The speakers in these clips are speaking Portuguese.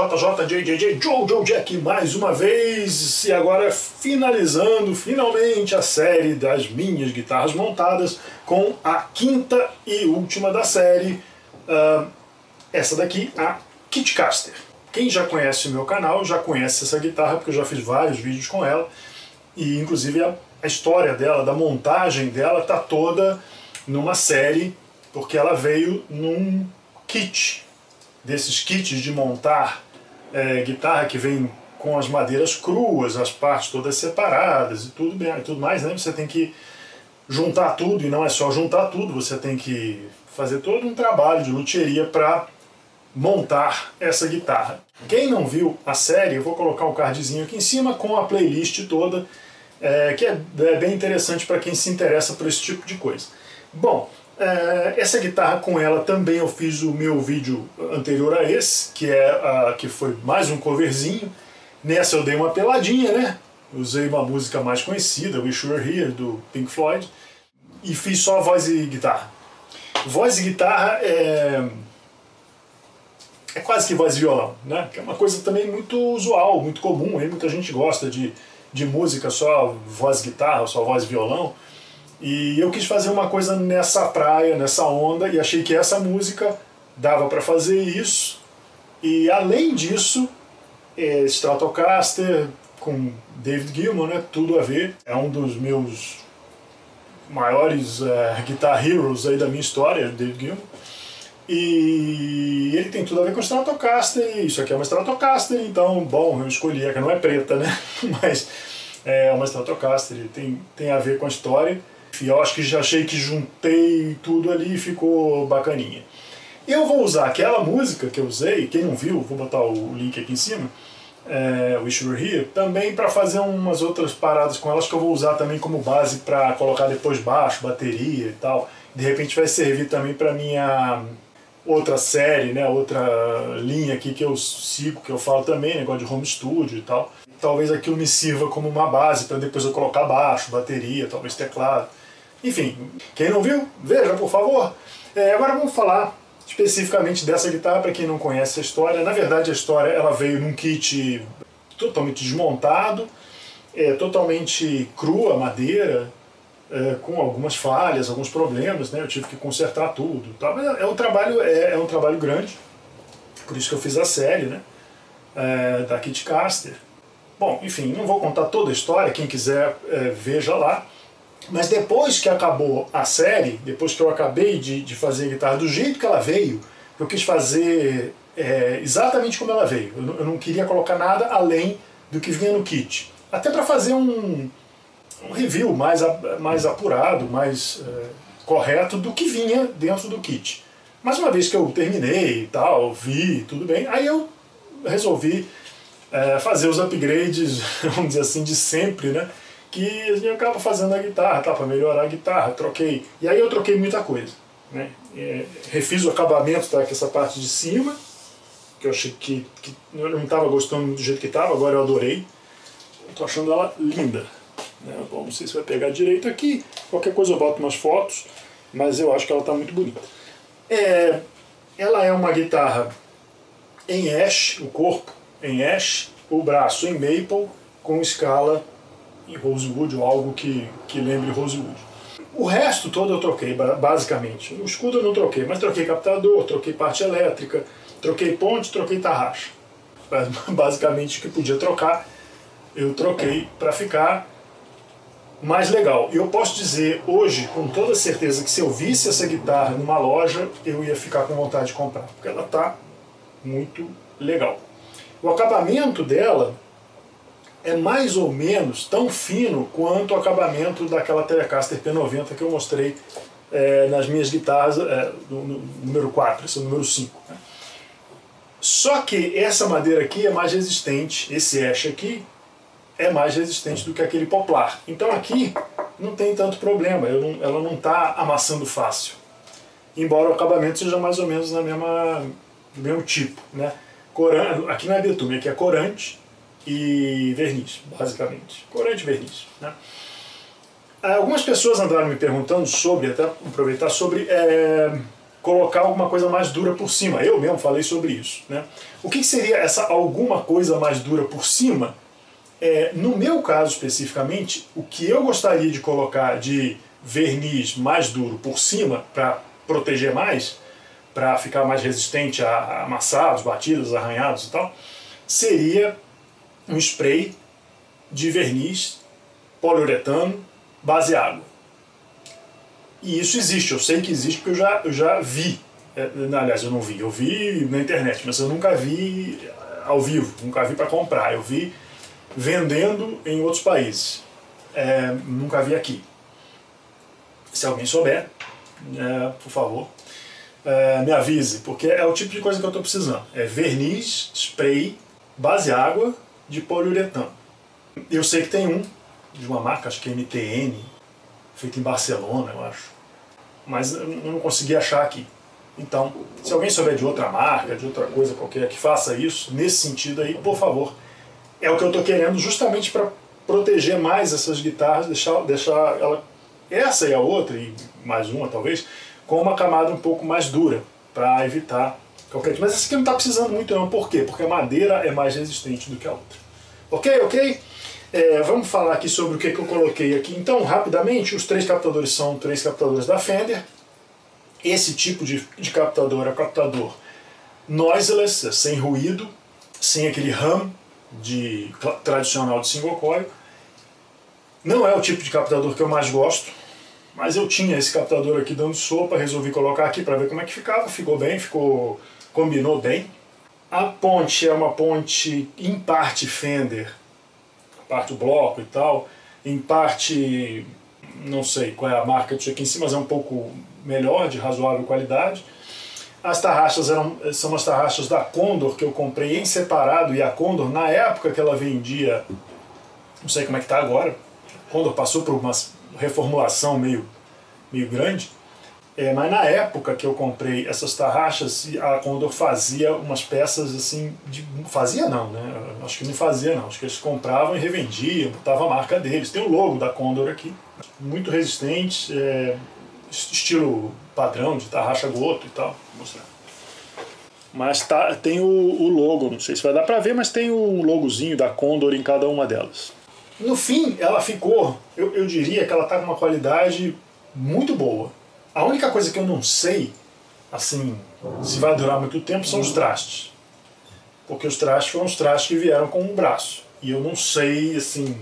JJJJJ Jojo Jack mais uma vez, e agora finalizando finalmente a série das minhas guitarras montadas com a quinta e última da série, essa daqui, a Kitcaster. Quem já conhece o meu canal já conhece essa guitarra, porque eu já fiz vários vídeos com ela, e inclusive a história dela, da montagem dela, tá toda numa série, porque ela veio num kit, desses kits de montar guitarra que vem com as madeiras cruas, as partes todas separadas e tudo bem, e tudo mais, né? Você tem que juntar tudo, e não é só juntar tudo, você tem que fazer todo um trabalho de luthieria para montar essa guitarra. Quem não viu a série, eu vou colocar um cardzinho aqui em cima com a playlist toda, que é bem interessante para quem se interessa por esse tipo de coisa. Bom, essa guitarra, com ela também eu fiz o meu vídeo anterior a esse, que foi mais um coverzinho. Nessa eu dei uma peladinha, né? Usei uma música mais conhecida, Wish You Were Here, do Pink Floyd, e fiz só voz e guitarra. Voz e guitarra é quase que voz e violão, né? Que é uma coisa também muito usual, muito comum, aí muita gente gosta de música só voz e guitarra, só voz e violão. E eu quis fazer uma coisa nessa praia, nessa onda, e achei que essa música dava para fazer isso. E além disso, Stratocaster com David Gilmour, né, tudo a ver. É um dos meus maiores guitar heroes aí da minha história, David Gilmour. E ele tem tudo a ver com Stratocaster, e isso aqui é uma Stratocaster, então, bom, eu escolhi, que não é preta, né, mas é uma Stratocaster, tem a ver com a história. E eu acho que já achei que juntei tudo ali e ficou bacaninha. Eu vou usar aquela música que eu usei, quem não viu, vou botar o link aqui em cima, Wish You Were Here, também para fazer umas outras paradas com elas que eu vou usar também como base para colocar depois baixo, bateria e tal. De repente vai servir também para minha outra série, né, outra linha aqui que eu sigo, que eu falo também, negócio de home studio e tal. Talvez aquilo me sirva como uma base para depois eu colocar baixo, bateria, talvez teclado. Enfim, quem não viu, veja, por favor. Agora vamos falar especificamente dessa guitarra, para quem não conhece a história. Na verdade, a história ela veio num kit totalmente desmontado, totalmente crua, madeira, com algumas falhas, alguns problemas, né? Eu tive que consertar tudo. Tá? Mas é um trabalho grande, por isso que eu fiz a série, né? Da Kitcaster. Bom, enfim, não vou contar toda a história, quem quiser veja lá. Mas depois que acabou a série, depois que eu acabei de fazer a guitarra do jeito que ela veio, eu quis fazer exatamente como ela veio. Eu não queria colocar nada além do que vinha no kit. Até para fazer um review mais apurado, mais correto do que vinha dentro do kit. Mas uma vez que eu terminei e tal, vi, tudo bem, aí eu resolvi fazer os upgrades, vamos dizer assim, de sempre, né? Que a gente acaba fazendo a guitarra, tá? Para melhorar a guitarra, troquei. E aí eu troquei muita coisa, né? Refiz o acabamento, tá? Que essa parte de cima, que eu achei que eu não estava gostando do jeito que estava, agora eu adorei. Estou achando ela linda, né? Bom, não sei se vai pegar direito aqui, qualquer coisa eu boto umas fotos, mas eu acho que ela está muito bonita. Ela é uma guitarra em ash, o corpo em ash, o braço em maple, com escala em rosewood, ou algo que lembre rosewood. O resto todo eu troquei, basicamente. O escudo eu não troquei, mas troquei captador, troquei parte elétrica, troquei ponte, troquei tarraxa. Basicamente o que podia trocar, eu troquei para ficar mais legal. E eu posso dizer hoje, com toda certeza, que se eu visse essa guitarra numa loja, eu ia ficar com vontade de comprar, porque ela está muito legal. O acabamento dela é mais ou menos tão fino quanto o acabamento daquela Telecaster P90 que eu mostrei nas minhas guitarras, no número 4, esse é o número 5. Né? Só que essa madeira aqui é mais resistente, esse ash aqui é mais resistente do que aquele poplar. Então aqui não tem tanto problema, ela não está amassando fácil. Embora o acabamento seja mais ou menos do mesmo tipo. Né? Aqui não é betume, aqui é corante e verniz, basicamente. Corante e verniz. Né? Algumas pessoas andaram me perguntando sobre, até aproveitar, sobre colocar alguma coisa mais dura por cima. Eu mesmo falei sobre isso, né? O que seria essa alguma coisa mais dura por cima? No meu caso especificamente, o que eu gostaria de colocar de verniz mais duro por cima para proteger mais, para ficar mais resistente a amassados, batidas, arranhados e tal, seria um spray de verniz poliuretano base água. E isso existe, eu sei que existe porque eu já vi. Aliás, eu não vi, eu vi na internet, mas eu nunca vi ao vivo, nunca vi para comprar. Eu vi vendendo em outros países, nunca vi aqui. Se alguém souber, por favor, me avise, porque é o tipo de coisa que eu estou precisando. É verniz, spray, base água de poliuretano. Eu sei que tem um, de uma marca, acho que é MTN, feito em Barcelona, eu acho. Mas eu não consegui achar aqui. Então, se alguém souber de outra marca, de outra coisa qualquer que faça isso, nesse sentido aí, por favor. É o que eu estou querendo justamente para proteger mais essas guitarras, deixar ela, essa e a outra, e mais uma talvez, com uma camada um pouco mais dura, para evitar qualquer tipo. Mas essa aqui não está precisando muito não. Por quê? Porque a madeira é mais resistente do que a outra. Ok? Vamos falar aqui sobre o que eu coloquei aqui. Então, rapidamente, os 3 captadores são 3 captadores da Fender. Esse tipo de captador é o captador noiseless, sem ruído, sem aquele hum tradicional de single coil. Não é o tipo de captador que eu mais gosto, mas eu tinha esse captador aqui dando sopa, resolvi colocar aqui para ver como é que ficava. Ficou bem, combinou bem. A ponte é uma ponte em parte Fender, parte o bloco e tal, em parte, não sei qual é a marca disso aqui em cima, mas é um pouco melhor, de razoável qualidade. As tarraxas são as tarraxas da Condor que eu comprei em separado, e a Condor, na época que ela vendia, não sei como é que está agora, a Condor passou por uma reformulação meio grande, mas na época que eu comprei essas tarraxas, a Condor fazia umas peças assim, fazia não, né? Acho que não fazia não, acho que eles compravam e revendiam, botavam a marca deles. Tem o logo da Condor aqui, muito resistente, estilo padrão de tarraxa Goto e tal, vou mostrar. Mas tem o logo, não sei se vai dar pra ver, mas tem o logozinho da Condor em cada uma delas. No fim, ela ficou, eu diria que ela tá com uma qualidade muito boa. A única coisa que eu não sei, assim, se vai durar muito tempo, são os trastes. Porque os trastes foram os trastes que vieram com um braço. E eu não sei, assim,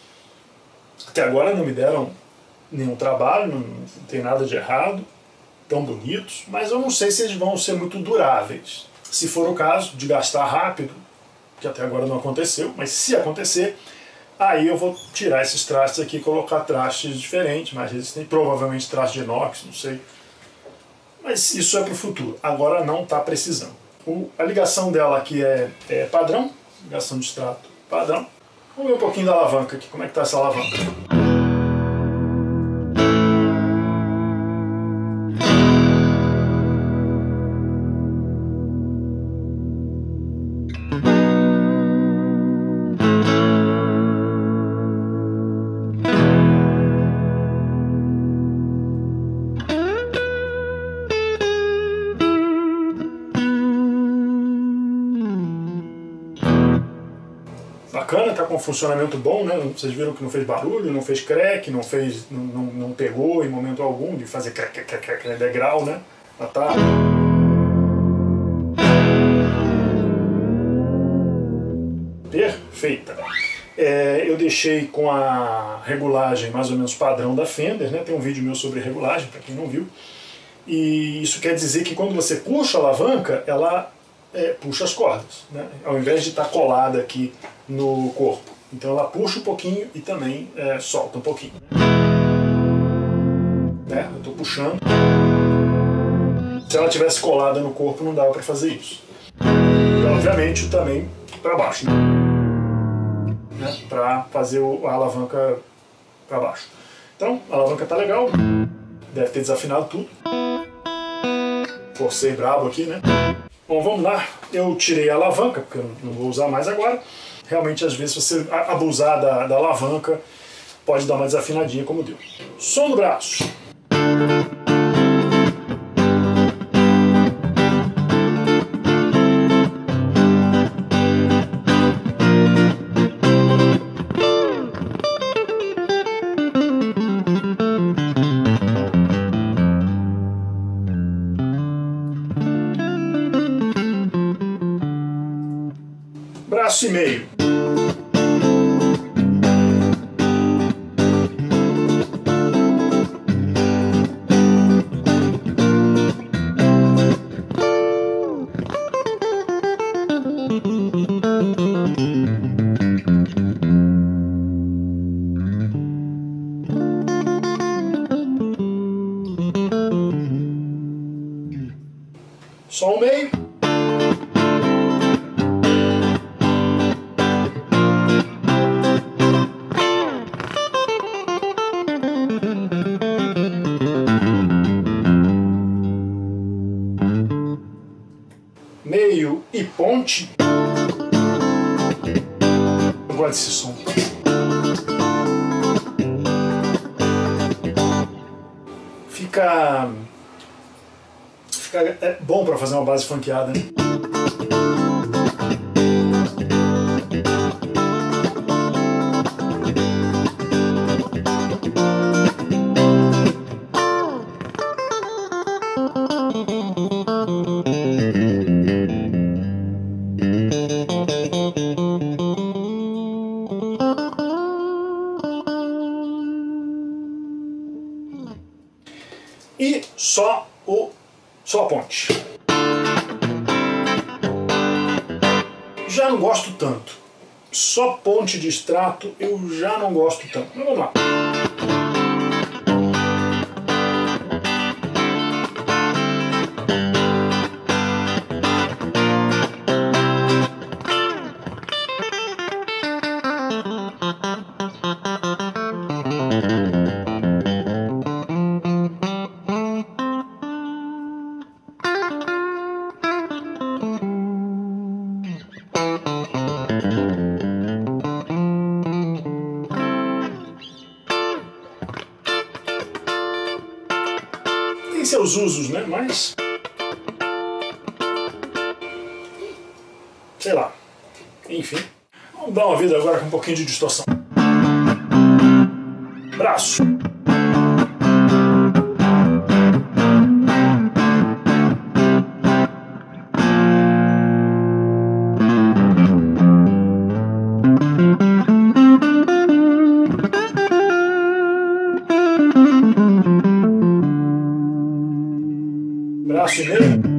até agora não me deram nenhum trabalho, não tem nada de errado, tão bonitos, mas eu não sei se eles vão ser muito duráveis. Se for o caso de gastar rápido, que até agora não aconteceu, mas se acontecer, aí eu vou tirar esses trastes aqui e colocar trastes diferentes, mais resistentes, provavelmente traste de inox, não sei. Mas isso é para o futuro, agora não está precisando. A ligação dela aqui é padrão, ligação de extrato padrão. Vamos ver um pouquinho da alavanca aqui, como é que está essa alavanca. Bacana, tá com um funcionamento bom, né? Vocês viram que não fez barulho, não fez crack, não pegou em momento algum de fazer crack, degrau, né? Ela tá... Perfeita. Eu deixei com a regulagem mais ou menos padrão da Fender, né? Tem um vídeo meu sobre regulagem, para quem não viu. E isso quer dizer que quando você puxa a alavanca, ela puxa as cordas, né? Ao invés de estar colada aqui no corpo. Então ela puxa um pouquinho e também solta um pouquinho. Eu estou puxando. Se ela tivesse colada no corpo não dava para fazer isso. E obviamente também para baixo, né? Para fazer a alavanca para baixo. Então a alavanca está legal. Deve ter desafinado tudo. Forcei brabo aqui, né? Bom, vamos lá. Eu tirei a alavanca, porque eu não vou usar mais agora. Realmente, às vezes, você abusar da alavanca, pode dar uma desafinadinha como deu. Som do braço. braço e meio. Só o meio. Meio e ponte. Eu gosto desse som. Fica bom para fazer uma base funkeada, né? E só a ponte. Já não gosto tanto. Só ponte de extrato eu já não gosto tanto. Mas vamos lá. Tem seus usos, né? Mas sei lá. Enfim. Vamos dar uma vida agora com um pouquinho de distorção. Braço. Braço e meio.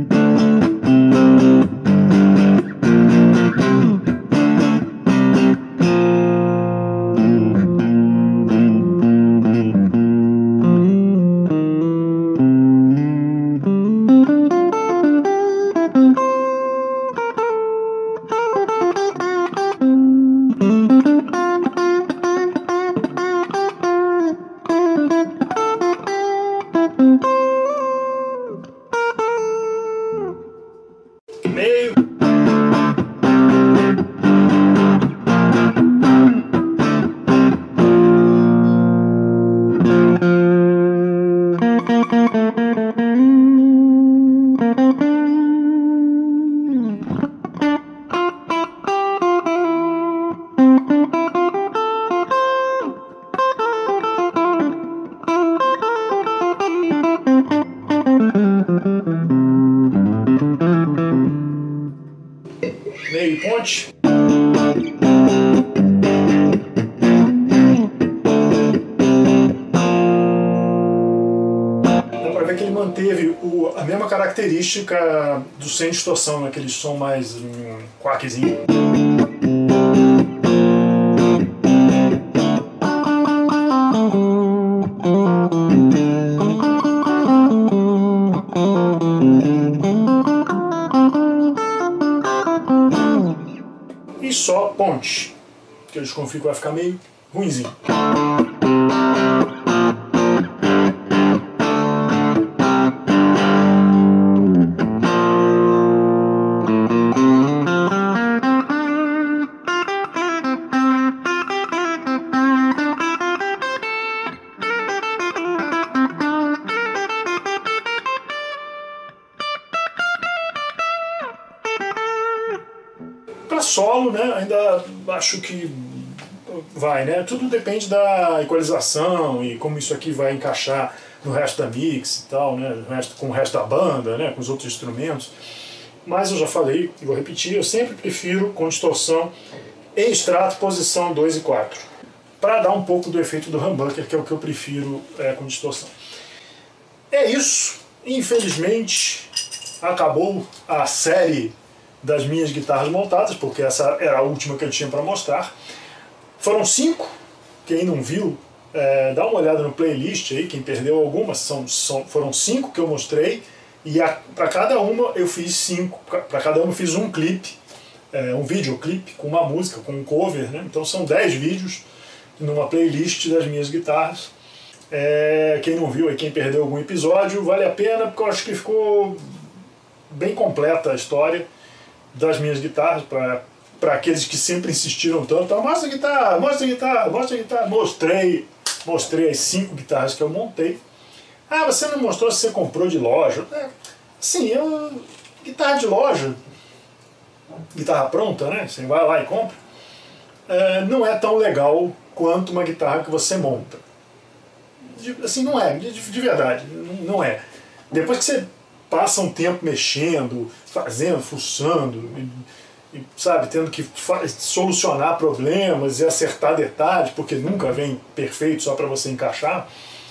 Meio. Meio e ponte. Dá pra ver que ele manteve a mesma característica do sem distorção, aquele som mais quackzinho. E só ponte, que eu desconfio que vai ficar meio ruinzinho. Para solo, né, ainda acho que vai, né? Tudo depende da equalização e como isso aqui vai encaixar no resto da mix e tal, né? Com o resto da banda, né? Com os outros instrumentos. mas eu já falei e vou repetir, eu sempre prefiro com distorção em extrato, posição 2 e 4, para dar um pouco do efeito do humbucker, que é o que eu prefiro com distorção. É isso, infelizmente acabou a série das minhas guitarras montadas, porque essa era a última que eu tinha para mostrar. Foram 5, quem não viu, dá uma olhada no playlist aí, quem perdeu algumas, foram 5 que eu mostrei, e para cada uma eu fiz 5, para cada uma eu fiz um clipe, um videoclipe com uma música, com um cover, né? Então são 10 vídeos numa playlist das minhas guitarras. Quem não viu e quem perdeu algum episódio, vale a pena, porque eu acho que ficou bem completa a história das minhas guitarras, para aqueles que sempre insistiram tanto, mostra a guitarra, mostra a guitarra, mostra a guitarra. Mostrei as 5 guitarras que eu montei. Ah, você não mostrou se você comprou de loja. Sim, guitarra de loja, guitarra pronta, né? Você vai lá e compra. Não é tão legal quanto uma guitarra que você monta. Assim, não é, de verdade, não é. Depois que você passa um tempo mexendo, fazendo, fuçando, sabe, tendo que solucionar problemas e acertar detalhes, porque nunca vem perfeito só para você encaixar,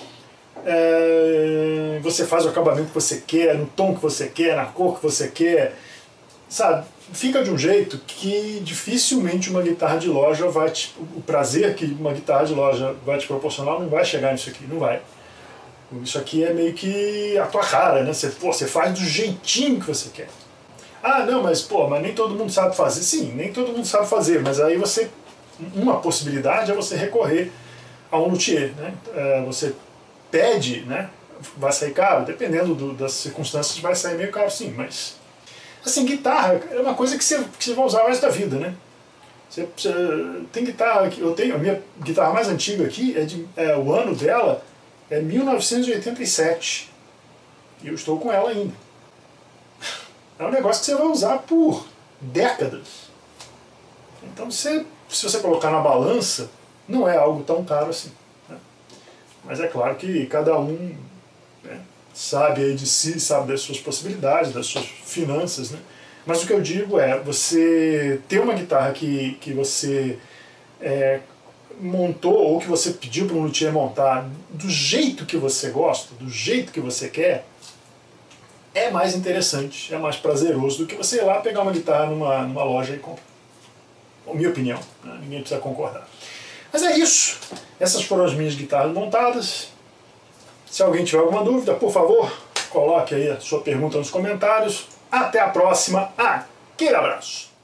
você faz o acabamento que você quer, no tom que você quer, na cor que você quer, sabe, fica de um jeito que dificilmente uma guitarra de loja o prazer que uma guitarra de loja vai te proporcionar não vai chegar nisso aqui, não vai. Isso aqui é meio que a tua cara, né? Você faz do jeitinho que você quer. Ah, não, mas nem todo mundo sabe fazer. Sim, nem todo mundo sabe fazer, mas aí uma possibilidade é você recorrer a um luthier, né? Você pede, né? Vai sair caro, dependendo das circunstâncias, vai sair meio caro, sim, mas assim, guitarra é uma coisa que você vai usar o resto da vida, né? Tem guitarra, a minha guitarra mais antiga aqui, o ano dela é 1987. E eu estou com ela ainda. É um negócio que você vai usar por décadas. Então, se você colocar na balança, não é algo tão caro assim, né? Mas é claro que cada um, né, sabe aí de si, sabe das suas possibilidades, das suas finanças, né? Mas o que eu digo é, você ter uma guitarra que você montou, ou que você pediu para um luthier montar do jeito que você gosta, do jeito que você quer, é mais interessante, é mais prazeroso do que você ir lá pegar uma guitarra numa loja e comprar. Minha opinião, né? Ninguém precisa concordar. Mas é isso. Essas foram as minhas guitarras montadas. Se alguém tiver alguma dúvida, por favor, coloque aí a sua pergunta nos comentários. Até a próxima. Aquele abraço!